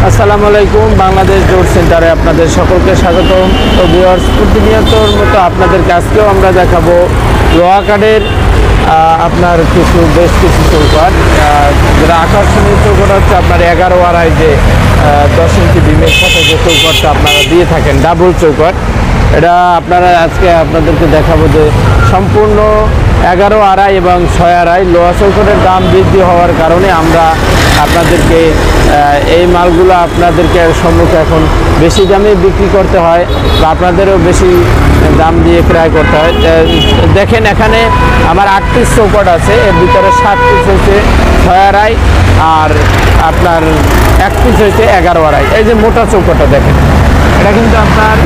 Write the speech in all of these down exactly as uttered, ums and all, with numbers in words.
আসসালামু আলাইকুম। বাংলাদেশ ডোর সেন্টারে আপনাদের সকলকে স্বাগতম। তো ভিউয়ার্স, প্রতিনিয়তর মতো আপনাদেরকে আজকেও আমরা দেখাবো লোহা কাঠের আপনার কিছু বেশ কিছু চৌকাঠ, যেটা আকর্ষণীয় চৌকাঠ হচ্ছে আপনার এগারো আড়াই যে দশ ইঞ্চি বিমের সাথে যে চৌকাঠটা আপনারা দিয়ে থাকেন, ডাবল চৌকাঠ, এটা আপনারা আজকে আপনাদেরকে দেখাবো যে সম্পূর্ণ এগারো আড়াই এবং ছয় আড়াই লোহা চৌকাঠের দাম বৃদ্ধি হওয়ার কারণে আমরা আপনাদেরকে এই মালগুলো আপনাদেরকে সম্মুখে এখন বেশি দামে বিক্রি করতে হয় বা আপনাদেরও বেশি দাম দিয়ে ক্রয় করতে হয়। দেখেন এখানে আমার আট পিস চৌকাঠ আছে, এর ভিতরে সাত পিস হচ্ছে ছয় আড়াই আর আপনার এক পিস হচ্ছে এগারো আড়াই। এই যে মোটা চৌকাঠটা দেখেন, এটা কিন্তু আপনার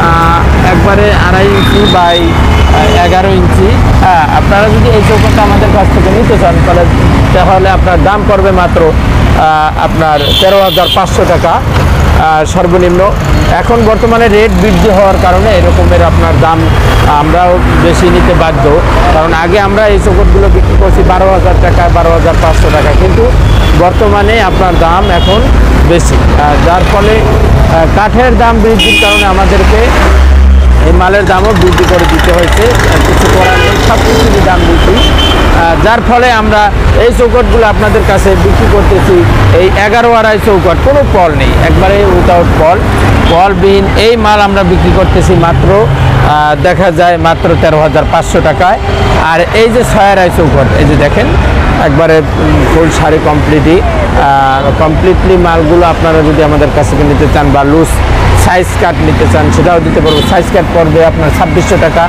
একবারে আড়াই ইঞ্চি বাই এগারো ইঞ্চি। হ্যাঁ, আপনারা যদি এই চৌকাঠটা আমাদের কাছ থেকে নিতে চান তাহলে তাহলে আপনার দাম পড়বে মাত্র আপনার তেরো হাজার পাঁচশো টাকা সর্বনিম্ন। এখন বর্তমানে রেট বৃদ্ধি হওয়ার কারণে এরকমের আপনার দাম আমরাও বেশি নিতে বাধ্য, কারণ আগে আমরা এই চৌকাঠগুলো বিক্রি করছি বারো হাজার টাকা বারো হাজার পাঁচশো টাকা, কিন্তু বর্তমানে আপনার দাম এখন বেশি, যার ফলে কাঠের দাম বৃদ্ধির কারণে আমাদেরকে এই মালের দামও বৃদ্ধি করে দিতে হয়েছে। কিছু করার নেই, সব কিছুরই দাম বৃদ্ধি, যার ফলে আমরা এই চৌকাঠগুলো আপনাদের কাছে বিক্রি করতেছি এই এগারো আড়াই চৌকাঠ, কোনো পল নেই, একবারে উইথাউট পল, পলবিহীন এই মাল আমরা বিক্রি করতেছি মাত্র দেখা যায় মাত্র তেরো হাজার পাঁচশো টাকায়। আর এই যে ছয় আড়াই চৌকাঠ, এই যে দেখেন একবারে ফুল শাড়ি কমপ্লিটই কমপ্লিটলি মালগুলো আপনারা যদি আমাদের কাছ থেকে নিতে চান বা লুজ সাইজ কাট নিতে চান সেটাও দিতে পারবো। সাইজ কাট পড়বে আপনার ছাব্বিশশো টাকা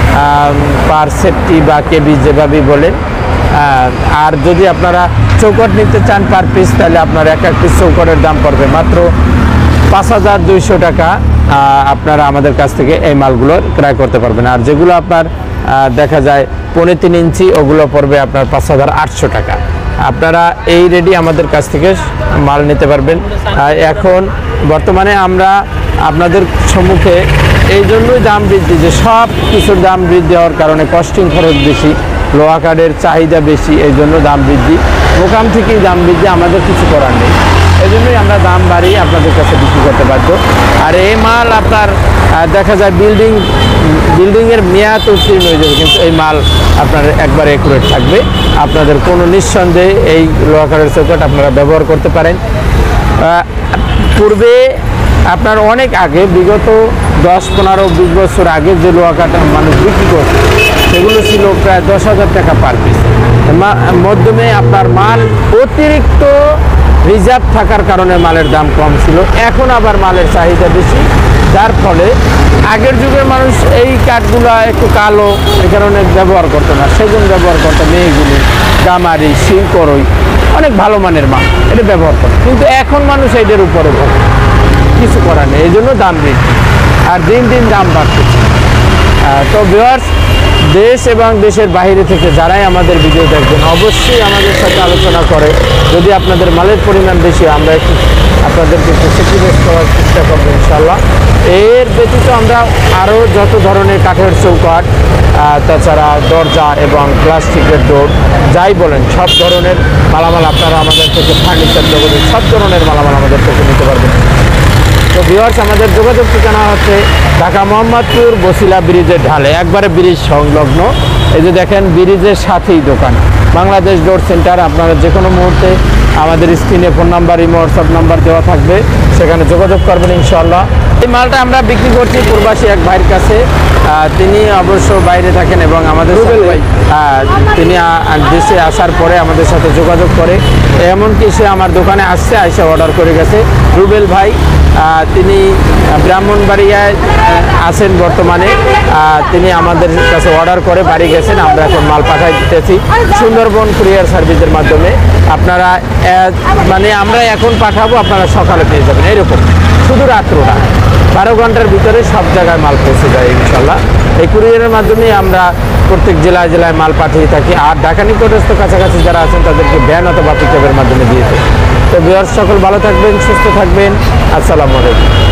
পার সেফটি বা কেবি যেভাবেই বলেন। আর যদি আপনারা চৌকাঠ নিতে চান পার পিস, তাহলে আপনার এক এক পিস চৌকাঠের দাম পড়বে মাত্র পাঁচ হাজার দুইশো টাকা। আপনারা আমাদের কাছ থেকে এই মালগুলো ক্রয় করতে পারবেন। আর যেগুলো আপনার দেখা যায় পৌনে তিন ইঞ্চি, ওগুলো পড়বে আপনার পাঁচ হাজার আটশো টাকা। আপনারা এই রেডি আমাদের কাছ থেকে মাল নিতে পারবেন। এখন বর্তমানে আমরা আপনাদের সম্মুখে এই জন্যই দাম বৃদ্ধি, যে সব কিছুর দাম বৃদ্ধি হওয়ার কারণে কস্টিং খরচ বেশি, লোহা কাঠের চাহিদা বেশি, এই জন্য দাম বৃদ্ধি, মোকাম থেকেই দাম বৃদ্ধি, আমাদের কিছু করার নেই, এই জন্যই আমরা দাম বাড়িয়ে আপনাদের কাছে বিক্রি করতে বাধ্য। আর এই মাল আপনার দেখা যায় বিল্ডিং বিল্ডিংয়ের মেয়াদ উত্তীর্ণ হয়ে যাবে, কিন্তু এই মাল আপনার একবার একুরেট থাকবে। আপনাদের কোনো নিঃসন্দেহে এই লোহা কাঠের চৌকাঠ আপনারা ব্যবহার করতে পারেন। পূর্বে আপনার অনেক আগে, বিগত দশ পনেরো বিশ বছর আগে যে লোহা কাঠ মানুষ বিক্রি করছে সেগুলো ছিল প্রায় দশ হাজার টাকা পার পিস। মধ্যমে আপনার মাল অতিরিক্ত রিজার্ভ থাকার কারণে মালের দাম কম ছিল, এখন আবার মালের চাহিদা বেশি, যার ফলে আগের যুগের মানুষ এই কাঠগুলো একটু কালো এই কারণে ব্যবহার করতো না, সেজন্য ব্যবহার করতো মেয়েগুলি, গামারি, শিলকরই, অনেক ভালো মানের মাল এটা ব্যবহার করতো, কিন্তু এখন মানুষ এদের উপরে ভোগ, কিছু করার নেই, এই জন্য দাম বৃদ্ধি আর দিন দিন দাম বাড়তেছে। তো ভিউয়ার্স, দেশ এবং দেশের বাইরে থেকে যারাই আমাদের ভিডিও দেখবেন অবশ্যই আমাদের সাথে আলোচনা করে, যদি আপনাদের মালের পরিমাণ বেশি আমরা একটু আপনাদেরকে একটু স্যাক্রিফাইস করার চেষ্টা করবো ইনশাল্লাহ। এর ব্যতীত আমরা আরও যত ধরনের কাঠের চৌকাঠ, তাছাড়া দরজা এবং প্লাস্টিকের ডোর যাই বলেন সব ধরনের মালামাল আপনারা আমাদের থেকে ফার্নিচার জগতের সব ধরনের মালামাল আমাদের থেকে নিতে পারবেন। তো ভিউয়ার্স, আমাদের যোগাযোগ ঠিকানা হচ্ছে ঢাকা মোহাম্মদপুর বসিলা ব্রিজের ঢালে, একবারে ব্রিজ সংলগ্ন। এই যে দেখেন ব্রিজের সাথেই দোকান বাংলাদেশ ডোর সেন্টার। আপনারা যে কোনো মুহূর্তে আমাদের স্ক্রিনে phone number, imo, WhatsApp number দেওয়া থাকবে, সেখানে যোগাযোগ করবেন ইনশাল্লাহ। এই মালটা আমরা বিক্রি করছি প্রবাসী এক ভাইয়ের কাছে, তিনি অবশ্য বাইরে থাকেন এবং আমাদের ভাই তিনি দেশে আসার পরে আমাদের সাথে যোগাযোগ করে, এমনকি সে আমার দোকানে আসছে, এসে অর্ডার করে গেছে। রুবেল ভাই তিনি ব্রাহ্মণবাড়িয়ায় আছেন বর্তমানে, তিনি আমাদের কাছে অর্ডার করে বাড়ি গেছেন, আমরা এখন মাল পাঠাই দিতেছি সুন্দরবন কুরিয়ার সার্ভিসের মাধ্যমে। আপনারা মানে আমরা এখন পাঠাবো, আপনারা সকালে পেয়ে যাবেন, এরকম শুধু রাত্র না, বারো ঘন্টার ভিতরে সব জায়গায় মাল পৌঁছে যায় ইনশাল্লাহ। এই কুরিয়ারের মাধ্যমে আমরা প্রত্যেক জেলায় জেলায় মাল পাঠিয়ে থাকি, আর ঢাকা নিকটস্থ কাছাকাছি যারা আছেন তাদেরকে ভ্যান অথবা পিকআপের মাধ্যমে দিয়ে থাকি। তো ভিউয়ার্স, সকল ভালো থাকবেন, সুস্থ থাকবেন, আসসালামু আলাইকুম।